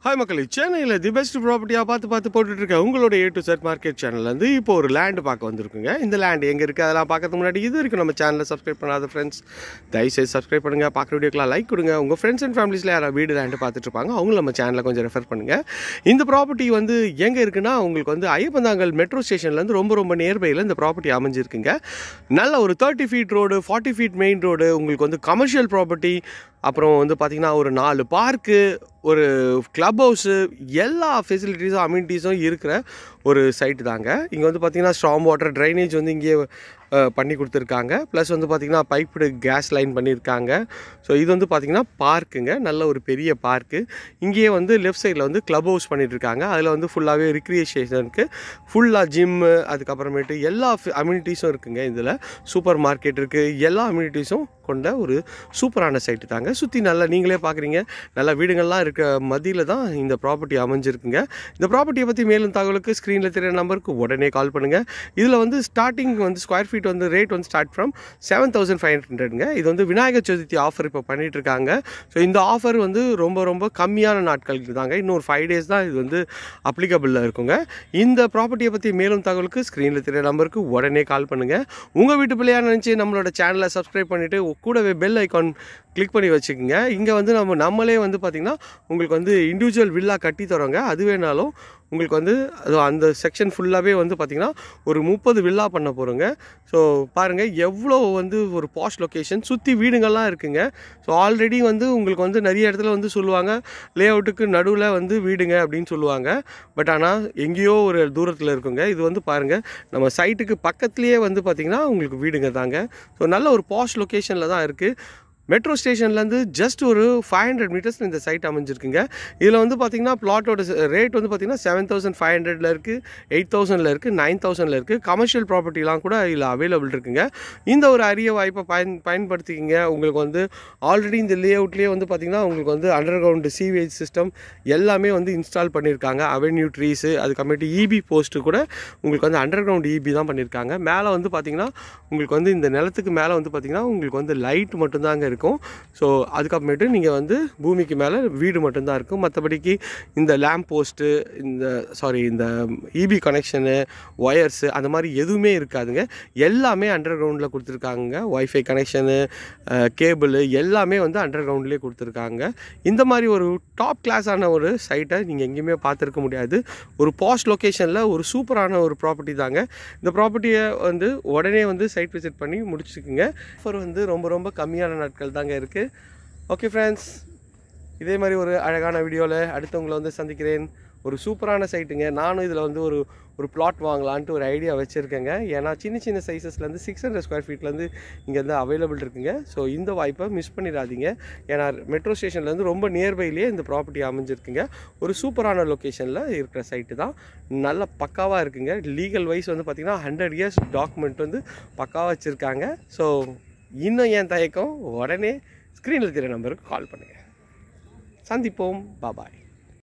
Hi மக்களே, சென்னையில் the best ப்ராப்பர்ட்டியாக பார்த்து போட்டுட்ருக்கேன் உங்களோட A to Z மார்க்கெட் சேனல்லேருந்து இப்போ ஒரு லேண்டு பார்க்க வந்திருக்குங்க. இந்த லேண்டு எங்கே இருக்குது அதெல்லாம் பார்க்கறதுக்கு முன்னாடி இது வரைக்கும் நம்ம சேனலை சப்ஸ்கிரைப் பண்ணாத ஃப்ரெண்ட்ஸ் தயவுசெய்து சப்ஸ்கிரைப் பண்ணுங்கள். பார்க்குற வீடியோக்கெலாம் லைக் கொடுங்க. உங்கள் ஃப்ரெண்ட்ஸ் அண்ட் ஃபேமிலிஸில் யாராவது வீடு லேண்டு பார்த்துட்ருப்பாங்க அவங்களும் நம்ம சேனலில் கொஞ்சம் ரெஃபர் பண்ணுங்கள். இந்த ப்ராப்பர்ட்டி வந்து எங்கே இருக்குன்னா உங்களுக்கு வந்து ஐயப்பந்தாங்கல் மெட்ரோ ஸ்டேஷன்லேருந்து ரொம்ப நியர்பையில் இந்த ப்ராப்பர்ட்டி அமைஞ்சிருக்குங்க. நல்ல ஒரு 30 feet road, 40 feet main road, உங்களுக்கு வந்து கமர்ஷியல் ப்ராப்பர்ட்டி, அப்புறம் வந்து பார்த்திங்கன்னா ஒரு 4 பார்க்கு, ஒரு கிளப் ஹவுஸு, எல்லா ஃபெசிலிட்டிஸும் அம்யூனிட்டிஸும் இருக்கிற ஒரு சைட்டு தாங்க. இங்கே வந்து பார்த்திங்கன்னா ஸ்ட்ராங் வாட்டர் ட்ரைனேஜ் வந்து இங்கேயே பண்ணி கொடுத்துருக்காங்க. ப்ளஸ் வந்து பார்த்திங்கன்னா பைப்டு கேஸ் லைன் பண்ணியிருக்காங்க. ஸோ இது வந்து பார்த்திங்கன்னா பார்க்குங்க, நல்ல ஒரு பெரிய பார்க்கு. இங்கேயே வந்து லெஃப்ட் சைடில் வந்து கிளப் ஹவுஸ் பண்ணிகிட்ருக்காங்க. அதில் வந்து ஃபுல்லாகவே ரிக்ரியேஷனுக்கு ஃபுல்லாக ஜிம்மு, அதுக்கப்புறமேட்டு எல்லா அம்யூனிட்டிஸும் இருக்குங்க. இதில் சூப்பர் மார்க்கெட் இருக்குது. எல்லா அம்யூனிட்டிஸும் கொண்ட ஒரு சூப்பரான சைட்டு தாங்க. சுற்றி நல்லா நீங்களே பார்க்குறீங்க, நல்ல வீடுகள்லாம் இருக்க மத்தியில் தான் இந்த ப்ராப்பர்ட்டி அமைஞ்சிருக்குங்க. இந்த ப்ராப்பர்ட்டியை பற்றி மேலும் தகவலுக்கு ஸ்க்ரீனில் தெரிய நம்பருக்கு உடனே கால் பண்ணுங்கள். இதில் வந்து ஸ்டார்டிங் வந்து ஸ்கொயர் ஃபீட் வந்து ரேட் வந்து ஸ்டார்ட் ஃப்ரம் 7,500ங்க. இது வந்து விநாயகர் சதுர்த்தி ஆஃபர் இப்போ பண்ணிகிட்ருக்காங்க. ஸோ இந்த ஆஃபர் வந்து ரொம்ப கம்மியான நாட்களுக்கு தாங்க. இன்னும் ஒரு 5 days தான் இது வந்து அப்ளிகபிளில் இருக்குங்க. இந்த ப்ராப்பர்ட்டியை பற்றி மேலும் தகவலுக்கு ஸ்க்ரீனில் தெரிய நம்பருக்கு உடனே கால் பண்ணுங்கள். உங்கள் வீட்டு பிள்ளையாக நினச்சி நம்மளோட சேனலை சப்ஸ்கிரைப் பண்ணிவிட்டு கூடவே பெல் ஐக்கான் கிளிக் பண்ணி வச்சுக்கோங்க. இங்கே வந்து நம்மளே வந்து பார்த்திங்கன்னா உங்களுக்கு வந்து இண்டிவிஜுவல் வில்லா கட்டி தரோங்க. அது வேணாலும் உங்களுக்கு வந்து அந்த செக்ஷன் ஃபுல்லாகவே வந்து பார்த்திங்கன்னா ஒரு 30 வில்லா பண்ண போகிறோங்க. ஸோ பாருங்கள் எவ்வளோ வந்து ஒரு பாஷ் லொக்கேஷன், சுற்றி வீடுங்கள்லாம் இருக்குங்க. ஸோ ஆல்ரெடி வந்து உங்களுக்கு வந்து நிறைய இடத்துல வந்து சொல்லுவாங்க லே அவுட்டுக்கு நடுவில் வந்து வீடுங்க அப்படின்னு சொல்லுவாங்க. பட் ஆனால் எங்கேயோ ஒரு தூரத்தில் இருக்குங்க. இது வந்து பாருங்கள் நம்ம சைட்டுக்கு பக்கத்துலேயே வந்து பார்த்திங்கன்னா உங்களுக்கு வீடுங்க தாங்க. ஸோ நல்ல ஒரு பாஷ் லொக்கேஷனில் தான் இருக்குது. மெட்ரோ ஸ்டேஷன்லேருந்து ஜஸ்ட் ஒரு 500 மீட்டர்ஸ் இந்த சைட் அமைஞ்சிருக்குங்க. இதில் வந்து பார்த்திங்கன்னா ப்ளாட்டோட ரேட் வந்து பார்த்திங்கன்னா 7,500ல் இருக்குது, 8,000ல் இருக்குது, 9,000ல் இருக்குது. கமர்ஷியல் ப்ராப்பர்ட்டிலாம் கூட இதில் அவைலபிள் இருக்குங்க. இந்த ஒரு அரிய வாய்ப்பை பயன்படுத்திக்கிங்க. உங்களுக்கு வந்து ஆல்ரெடி இந்த லே அவுட்லேயே வந்து பார்த்திங்கன்னா உங்களுக்கு வந்து அண்டர் கிரவுண்டு சீவேஜ் சிஸ்டம் எல்லாமே வந்து இன்ஸ்டால் பண்ணியிருக்காங்க. அவென்யூ ட்ரீஸு, அதுக்கப்புறமேட்டு இபி போஸ்ட்டு கூட உங்களுக்கு வந்து அண்டர் கிரவுண்டு இபி தான் பண்ணியிருக்காங்க. மேலே வந்து பார்த்திங்கன்னா உங்களுக்கு வந்து இந்த நிலத்துக்கு மேலே வந்து பார்த்திங்கன்னா உங்களுக்கு வந்து லைட் மட்டும்தாங்க இருக்கும். ஸோ அதுக்கப்புறமேட்டு நீங்கள் வந்து பூமிக்கு மேலே வீடு மட்டும்தான் இருக்கும். மற்றபடிக்கு இந்த லேம்ப் போஸ்ட்டு, இந்த இபி கனெக்ஷனு, ஒயர்ஸு அந்த மாதிரி எதுவுமே இருக்காதுங்க. எல்லாமே அண்டர் கிரவுண்டில் கொடுத்துருக்காங்க. ஒய்ஃபை கனெக்ஷனு, கேபிள் எல்லாமே வந்து அண்டர் கிரவுண்ட்லேயே கொடுத்துருக்காங்க. இந்த மாதிரி ஒரு டாப் கிளாஸான ஒரு சைட்டை நீங்கள் எங்கேயுமே பார்த்துருக்க முடியாது. ஒரு பாஸ்ட் லொக்கேஷனில் ஒரு சூப்பரான ஒரு ப்ராப்பர்ட்டி தாங்க. இந்த ப்ராப்பர்ட்டியை வந்து உடனே வந்து சைட் விசிட் பண்ணி முடிச்சுக்குங்க. ஆஃபர் வந்து ரொம்ப கம்மியான நாட்கள் தாங்க இருக்குது. ஓகே ஃப்ரெண்ட்ஸ், இதே மாதிரி ஒரு அழகான வீடியோவில் அடுத்தவங்களை வந்து சந்திக்கிறேன். ஒரு சூப்பரான சைட்டுங்க. நானும் இதில் வந்து ஒரு பிளாட் வாங்கலான்ட்டு ஒரு ஐடியா வச்சுருக்கேங்க. ஏன்னா சின்ன சைஸஸ்லேருந்து 600 ஸ்கொயர் ஃபீட்லேருந்து இங்கே வந்து அவைலபிள் இருக்குங்க. ஸோ இந்த வாய்ப்பை மிஸ் பண்ணிடாதீங்க. ஏன்னா மெட்ரோ ஸ்டேஷன்லேருந்து ரொம்ப நியர்பைலேயே இந்த ப்ராப்பர்ட்டி அமைஞ்சிருக்குங்க. ஒரு சூப்பரான லொக்கேஷனில் இருக்கிற சைட்டு தான். நல்ல பக்காவாக இருக்குங்க. லீகல் வைஸ் வந்து பார்த்திங்கன்னா 100 years டாக்குமெண்ட் வந்து பக்காவாக வச்சுருக்காங்க. ஸோ இன்னும் ஏன் தயக்கம், உடனே ஸ்க்ரீனில் தெரிய நம்பருக்கு கால் பண்ணுங்கள். சந்திப்போம். பாய்.